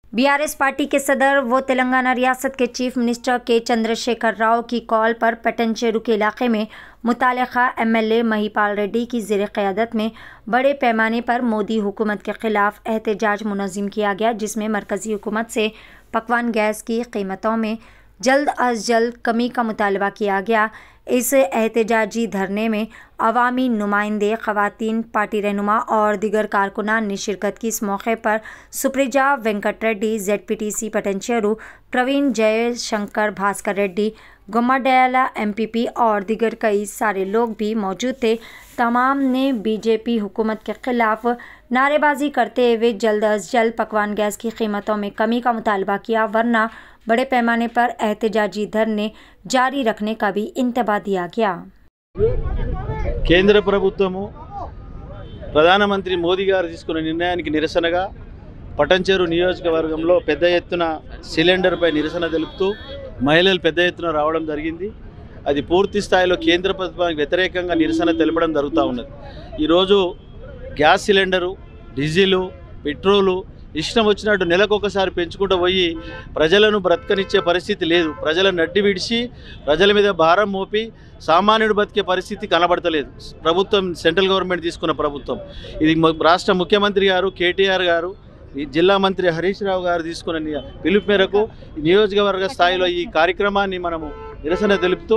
BRS party के सदर व तेलंगाना रियासत के चीफ मिनिस्टर के चंद्रशेखर राव की कॉल पर पट्टनचेरू के इलाके में मुतालिका एमएलए महिपाल रेड्डी की ज़ेर क़यादत में बड़े पैमाने पर मोदी हुकूमत के ख़िलाफ़ एहतजाज मुनज़्ज़म किया गया, जिसमें मरकज़ी हुकूमत से पकवान गैस की कीमतों में जल्द अज जल्द कमी का मुतालबा किया गया। इस एहतजाजी धरने में अवामी नुमाइंदे, ख़वातीन, पार्टी रहनुमा और दीगर कारकुनान ने शिरकत की। इस मौके पर सुप्रिजा वेंकट रेड्डी, ZPTC पट्टनचेरू, प्रवीण जयशंकर, भास्कर रेड्डी, गुम्माडयाला MPP और दीगर कई सारे लोग भी मौजूद थे। तमाम ने बीजेपी हुकूमत के ख़िलाफ़ नारेबाजी करते हुए जल्द अज जल्द पकवान गैस की कीमतों में कमी का मुतालबा किया, वरना बड़े पैमाने पर एहतजाजी धरने जारी रखने का भी इंतबा दिया गया। కేంద్ర ప్రభుత్వము ప్రధానమంత్రి మోదీ గారు తీసుకున్న నిర్ణయానికి నిరసనగా పట్టంచెరు నియోజకవర్గంలో పెద్ద ఎత్తున సిలిండర్పై నిరసన తెలుపుతూ మహిళలు పెద్ద ఎత్తున రావడం జరిగింది। అది పూర్తి స్థాయిలో కేంద్ర ప్రభుత్వానికి వ్యతిరేకంగా నిరసన తెలపడం జరుగుతూ ఉన్నది। ఈరోజు గ్యాస్ సిలిండరు, డీజిలు, పెట్రోలు ఇష్టం వచ్చినట్టు నెలకొకసారి పెంచుకుంటూ పోయి ప్రజలను బ్రతకనిచ్చే పరిస్థితి లేదు। ప్రజల నడ్డి విడిచి ప్రజల మీద భారం మోపి సామాన్యుడు బతికే పరిస్థితి కనబడతలేదు ప్రభుత్వం, సెంట్రల్ గవర్నమెంట్ తీసుకున్న ప్రభుత్వం। ఇది రాష్ట్ర ముఖ్యమంత్రి గారు కేటీఆర్ గారు, జిల్లా మంత్రి హరీష్ రావు గారు తీసుకున్న పిలుపు మేరకు నియోజకవర్గ స్థాయిలో ఈ కార్యక్రమాన్ని మనము నిరసన తెలుపుతూ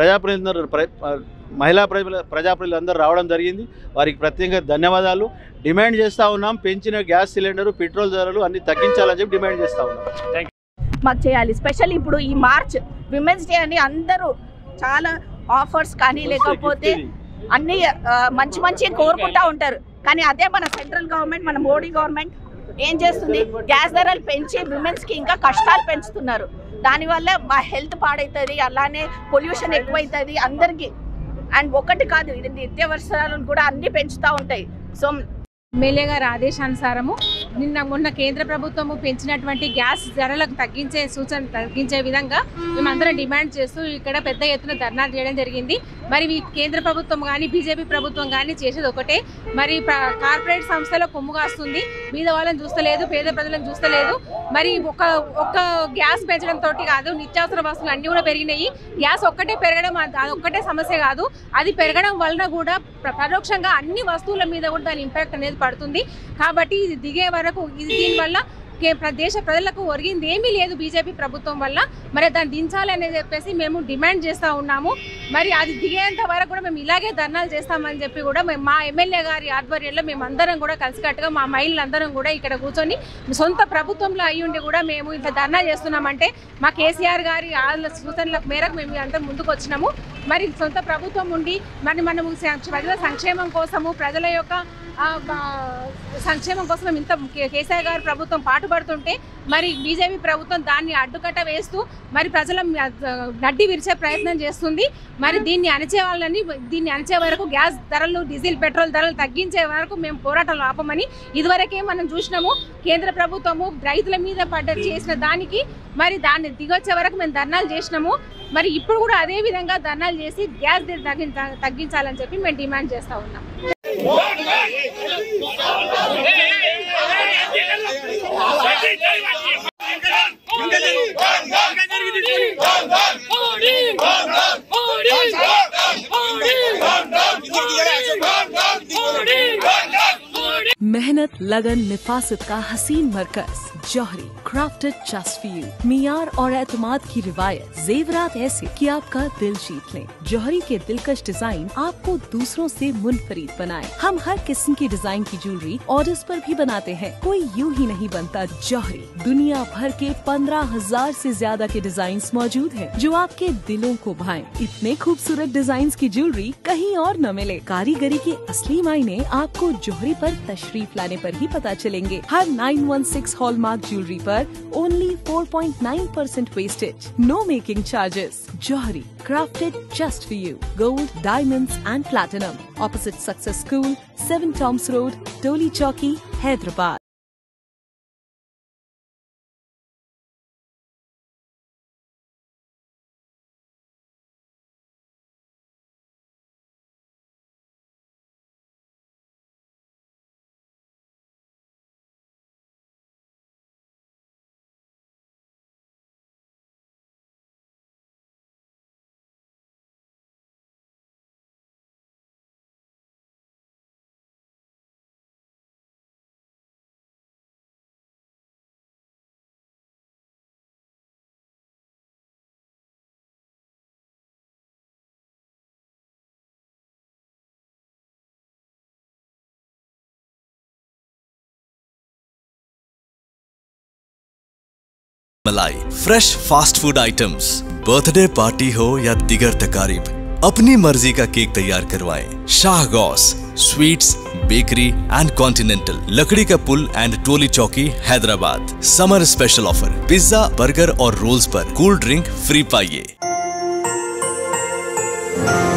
మహిళా ప్రజాప్రతినిధులందరూ రావడం జరిగింది। వారికి ప్రత్యేకంగా ధన్యవాదాలు డిమాండ్ చేస్తూ ఉన్నాం। పెంచిన గ్యాస్ సిలిండరు, పెట్రోల్ ధరలు అన్ని తగ్గించాలని చెప్పి డిమాండ్ చేస్తూ ఉన్నాం। మాకు చేయాలి స్పెషల్ ఇప్పుడు ఈ మార్చ్ విమెన్స్ డే అని అందరూ చాలా ఆఫర్స్ కానీ లేకపోతే అన్ని మంచి మంచి కోరుకుంటూ ఉంటారు, కానీ అదే మన సెంట్రల్ గవర్నమెంట్, మన మోడీ గవర్నమెంట్ ఏం చేస్తుంది? గ్యాస్ ధరలు పెంచి విమెన్స్కి ఇంకా కష్టాలు పెంచుతున్నారు। దానివల్ల మా హెల్త్ పాడవుతుంది, అలానే పొల్యూషన్ ఎక్కువవుతుంది అందరికీ। అండ్ ఒకటి కాదు, ఇది నిత్యావసరాలను కూడా అన్ని పెంచుతూ ఉంటాయి। సో ఎమ్మెల్యే గారి ఆదేశానుసారము మొన్న కేంద్ర ప్రభుత్వము పెంచినటువంటి గ్యాస్ ధరలకు తగ్గించే విధంగా మేమందరం డిమాండ్ చేస్తూ ఇక్కడ పెద్ద ఎత్తున ధర్నాలు చేయడం జరిగింది। మరి కేంద్ర ప్రభుత్వం కానీ బీజేపీ ప్రభుత్వం కానీ చేసేది ఒకటే, మరి కార్పొరేట్ సంస్థలో కొమ్ము కాస్తుంది, మీద వాళ్ళని చూస్తలేదు, పేద ప్రజలను చూస్తలేదు। మరి ఒక్క గ్యాస్ పెంచడంతో కాదు, నిత్యావసర వస్తువులు అన్నీ కూడా పెరిగినాయి। గ్యాస్ ఒక్కటే పెరగడం అది ఒక్కటే సమస్య కాదు, అది పెరగడం వలన కూడా పరోక్షంగా అన్ని వస్తువుల మీద కూడా దాని ఇంపాక్ట్ అనేది పడుతుంది। కాబట్టి ఇది దిగే వరకు దీనివల్ల దేశ ప్రజలకు ఒరిగింది ఏమీ లేదు బీజేపీ ప్రభుత్వం వల్ల। మరి దాన్ని దించాలని చెప్పేసి మేము డిమాండ్ చేస్తూ ఉన్నాము। మరి అది దిగేంత వరకు కూడా మేము ఇలాగే ధర్నాలు చేస్తామని చెప్పి కూడా మా ఎమ్మెల్యే గారి ఆధ్వర్యంలో మేమందరం కూడా కలిసికట్టుగా మా మహిళలందరం కూడా ఇక్కడ కూర్చొని సొంత ప్రభుత్వంలో అయ్యి ఉండి కూడా మేము ఇంత ధర్నా చేస్తున్నామంటే మా కేసీఆర్ గారి సూచనల మేరకు మేము అంతా ముందుకు వచ్చినాము। మరి సొంత ప్రభుత్వం ఉండి మనము ప్రజల సంక్షేమం కోసము, ప్రజల యొక్క సంక్షేమం కోసం ఇంత కేసీఆర్ గారి ప్రభుత్వం పాటుపడుతుంటే మరి బీజేపీ ప్రభుత్వం దాన్ని అడ్డుకట్ట వేస్తూ మరి ప్రజల నడ్డి విరిచే ప్రయత్నం చేస్తుంది। మరి దీన్ని అణచే వరకు గ్యాస్ ధరలు, డీజిల్, పెట్రోల్ ధరలు తగ్గించే వరకు మేము పోరాటాలు ఆపమని ఇదివరకే మనం చూసినాము। కేంద్ర ప్రభుత్వము రైతుల మీద చేసిన దానికి మరి దాన్ని దిగొచ్చే వరకు మేము ధర్నాలు చేసినాము। మరి ఇప్పుడు కూడా అదే విధంగా ధర్నాలు చేసి గ్యాస్ తగ్గించాలని చెప్పి మేము డిమాండ్ చేస్తూ ఉన్నాం। मेहनत, लगन, निफासत का हसीन मरकज Jauhari, crafted just for you. मियार और एतमाद की रिवायत, जेवरात ऐसे कि आपका दिल जीत लें। जौहरी के दिलकश डिजाइन आपको दूसरों से मुनफरिद बनाए। हम हर किस्म की डिजाइन की ज्वेलरी ऑर्डर्स पर भी बनाते हैं, कोई यूं ही नहीं बनता। जौहरी दुनिया भर के 15,000 से ज्यादा के डिजाइन मौजूद हैं, जो आपके दिलों को भाएं। इतने खूबसूरत डिजाइन की ज्वेलरी कहीं और न मिले। कारीगरी के असली मायने आपको जौहरी पर तशरीफ लाने पर ही पता चलेंगे। हर 916 हॉलमार्क ज्वेलरी पर only 4.9% wastage, no making charges. Jauhari, crafted just for you. Gold, diamonds and platinum. Opposite Success School, 7 Toms Road, Toli Chowki, Hyderabad. मलाई, fresh fast food items, birthday party हो या दिगर तकारीब, अपनी मर्जी का केक तैयार करवाएं। Shah Ghouse sweets, bakery and continental, Lakdi ka Pul and Toli Chowki, Hyderabad. Summer special offer, pizza, burger और rolls पर कूल ड्रिंक फ्री पाइए।